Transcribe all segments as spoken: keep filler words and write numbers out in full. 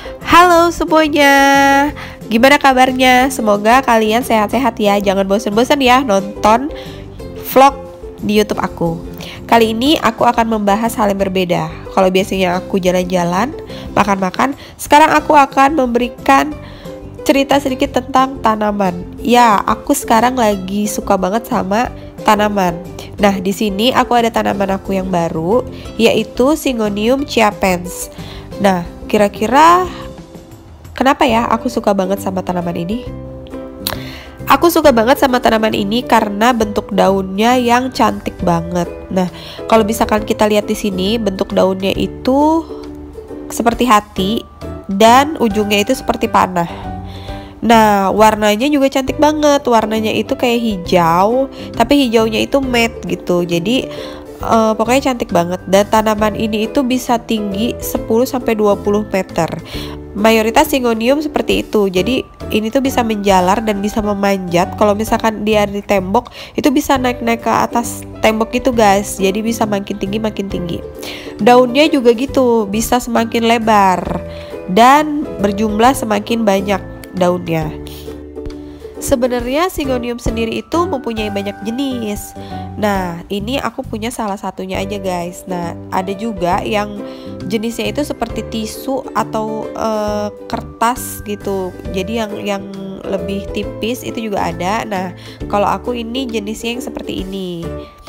Halo semuanya, gimana kabarnya? Semoga kalian sehat-sehat ya. Jangan bosan-bosan ya nonton vlog di YouTube aku. Kali ini aku akan membahas hal yang berbeda. Kalau biasanya aku jalan-jalan, makan-makan, sekarang aku akan memberikan cerita sedikit tentang tanaman. Ya, aku sekarang lagi suka banget sama tanaman. Nah, di sini aku ada tanaman aku yang baru, yaitu Syngonium chiapense. Nah, kira-kira kenapa ya aku suka banget sama tanaman ini? Aku suka banget sama tanaman ini karena bentuk daunnya yang cantik banget. Nah, kalau misalkan kita lihat di sini, bentuk daunnya itu seperti hati dan ujungnya itu seperti panah. Nah, warnanya juga cantik banget. Warnanya itu kayak hijau, tapi hijaunya itu matte gitu. Jadi uh, pokoknya cantik banget. Dan tanaman ini itu bisa tinggi sepuluh sampai dua puluh meter. Mayoritas Syngonium seperti itu. Jadi ini tuh bisa menjalar dan bisa memanjat. Kalau misalkan dia di tembok, itu bisa naik-naik ke atas tembok gitu guys. Jadi bisa makin tinggi makin tinggi. Daunnya juga gitu, bisa semakin lebar dan berjumlah semakin banyak daunnya. Sebenarnya Syngonium sendiri itu mempunyai banyak jenis. Nah, ini aku punya salah satunya aja guys. Nah, ada juga yang jenisnya itu seperti tisu atau uh, kertas gitu. Jadi yang yang lebih tipis itu juga ada. Nah, kalau aku ini jenisnya yang seperti ini.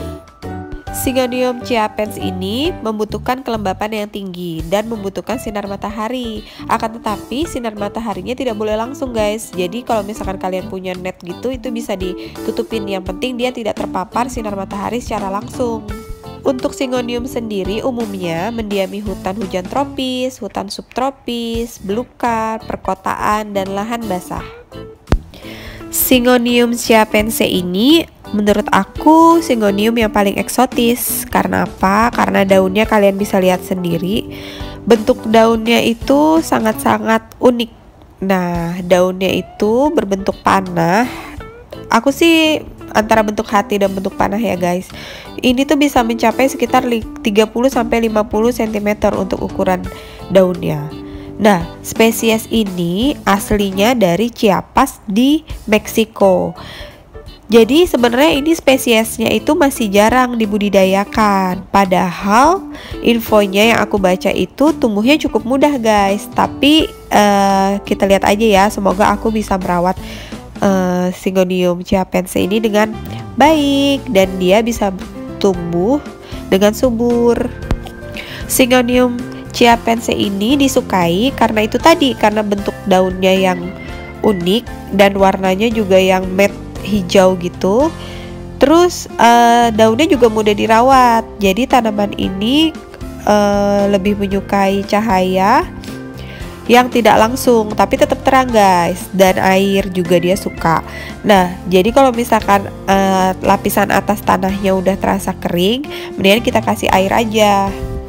Syngonium chiapense ini membutuhkan kelembapan yang tinggi dan membutuhkan sinar matahari. Akan tetapi sinar mataharinya tidak boleh langsung guys. Jadi kalau misalkan kalian punya net gitu, itu bisa ditutupin. Yang penting dia tidak terpapar sinar matahari secara langsung. Untuk Syngonium sendiri umumnya mendiami hutan hujan tropis, hutan subtropis, belukar, perkotaan, dan lahan basah. Syngonium chiapense ini menurut aku Syngonium yang paling eksotis. Karena apa? Karena daunnya kalian bisa lihat sendiri. Bentuk daunnya itu sangat-sangat unik. Nah, daunnya itu berbentuk panah. Aku sih antara bentuk hati dan bentuk panah ya guys. Ini tuh bisa mencapai sekitar tiga puluh sampai lima puluh sentimeter untuk ukuran daunnya. Nah, spesies ini aslinya dari Chiapas di Meksiko. Jadi sebenarnya ini spesiesnya itu masih jarang dibudidayakan. Padahal infonya yang aku baca itu tumbuhnya cukup mudah guys. Tapi uh, kita lihat aja ya. Semoga aku bisa merawat uh, Syngonium chiapense ini dengan baik dan dia bisa tumbuh dengan subur. Syngonium chiapense ini disukai karena itu tadi, karena bentuk daunnya yang unik dan warnanya juga yang matte hijau gitu. Terus uh, daunnya juga mudah dirawat. Jadi tanaman ini uh, lebih menyukai cahaya yang tidak langsung tapi tetap terang guys, dan air juga dia suka. Nah, jadi kalau misalkan uh, lapisan atas tanahnya udah terasa kering, mendingan kita kasih air aja.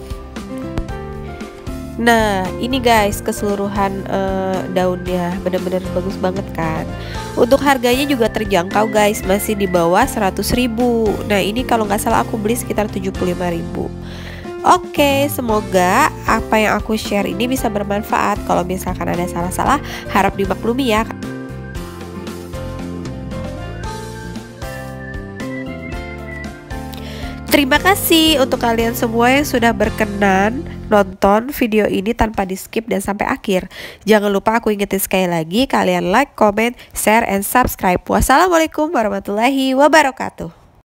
Nah, ini guys keseluruhan uh, daunnya bener-bener bagus banget kan. Untuk harganya juga terjangkau guys, masih di bawah seratus ribu. Nah, ini kalau nggak salah aku beli sekitar tujuh puluh lima ribu. Oke, semoga apa yang aku share ini bisa bermanfaat. Kalau misalkan ada salah-salah, harap dimaklumi ya. Terima kasih untuk kalian semua yang sudah berkenan nonton video ini tanpa di skip dan sampai akhir. Jangan lupa aku ingetin sekali lagi, kalian like, comment, share, and subscribe. Wassalamualaikum warahmatullahi wabarakatuh.